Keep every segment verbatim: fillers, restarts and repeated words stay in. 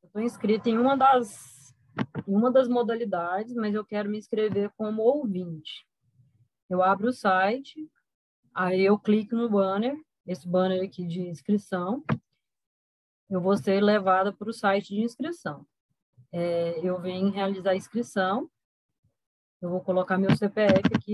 Estou inscrita em uma das, em uma das modalidades, mas eu quero me inscrever como ouvinte. Eu abro o site, aí eu clico no banner, esse banner aqui de inscrição, eu vou ser levada para o site de inscrição. É, eu venho realizar a inscrição, eu vou colocar meu C P F aqui,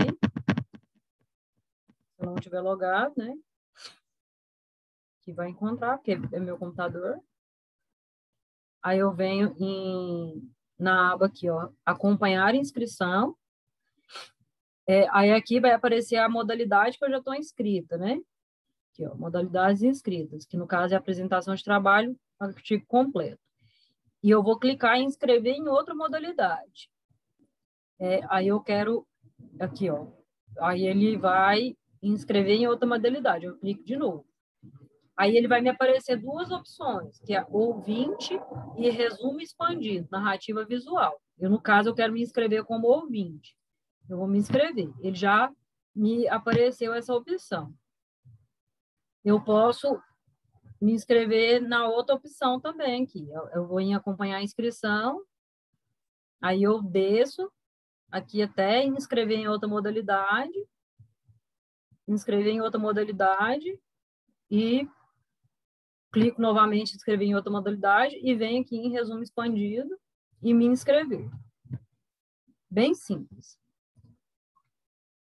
se eu não tiver logado, né? Que vai encontrar, porque é meu computador. Aí eu venho em, na aba aqui, ó, acompanhar a inscrição. É, aí aqui vai aparecer a modalidade que eu já estou inscrita, né? Aqui, ó, modalidades inscritas, que no caso é apresentação de trabalho, artigo completo. E eu vou clicar em inscrever em outra modalidade. É, aí eu quero, aqui, ó, aí ele vai inscrever em outra modalidade, eu clico de novo. Aí ele vai me aparecer duas opções, que é ouvinte e resumo expandido, narrativa visual. Eu, no caso, eu quero me inscrever como ouvinte. Eu vou me inscrever. Ele já me apareceu essa opção. Eu posso me inscrever na outra opção também aqui. Eu, eu vou em acompanhar a inscrição, aí eu desço aqui até inscrever em outra modalidade, inscrever em outra modalidade e clico novamente em inscrever em outra modalidade e venho aqui em resumo expandido e me inscrever. Bem simples.